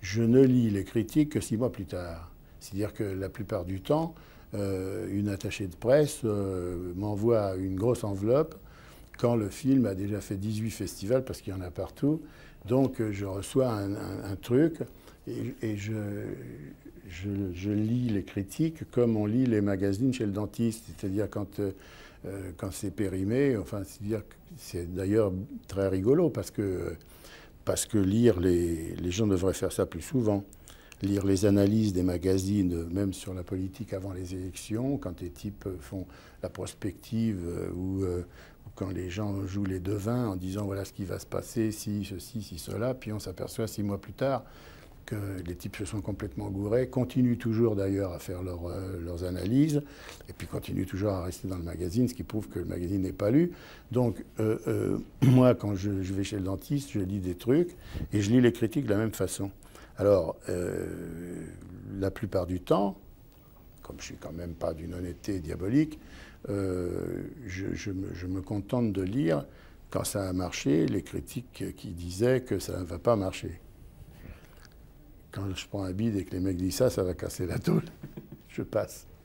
je ne lis les critiques que 6 mois plus tard. C'est-à-dire que la plupart du temps, une attachée de presse m'envoie une grosse enveloppe quand le film a déjà fait 18 festivals, parce qu'il y en a partout. Donc je reçois un truc et je lis les critiques comme on lit les magazines chez le dentiste. C'est-à-dire quand c'est périmé, enfin, c'est d'ailleurs très rigolo parce que lire les gens devraient faire ça plus souvent. Lire les analyses des magazines, même sur la politique avant les élections, quand les types font la prospective ou quand les gens jouent les devins en disant voilà ce qui va se passer, si ceci, si cela, puis on s'aperçoit 6 mois plus tard que les types se sont complètement gourés, continuent toujours d'ailleurs à faire leurs analyses, et puis continuent toujours à rester dans le magazine, ce qui prouve que le magazine n'est pas lu. Donc moi, quand je vais chez le dentiste, je lis des trucs, et je lis les critiques de la même façon. Alors, la plupart du temps, comme je ne suis quand même pas d'une honnêteté diabolique, je me contente de lire, quand ça a marché, les critiques qui disaient que ça ne va pas marcher. Quand je prends un bide et que les mecs disent ça, ça va casser la tôle. Je passe.